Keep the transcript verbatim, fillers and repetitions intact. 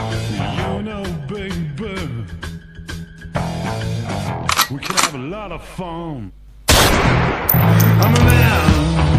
You know, baby, we can have a lot of fun. I'm a man.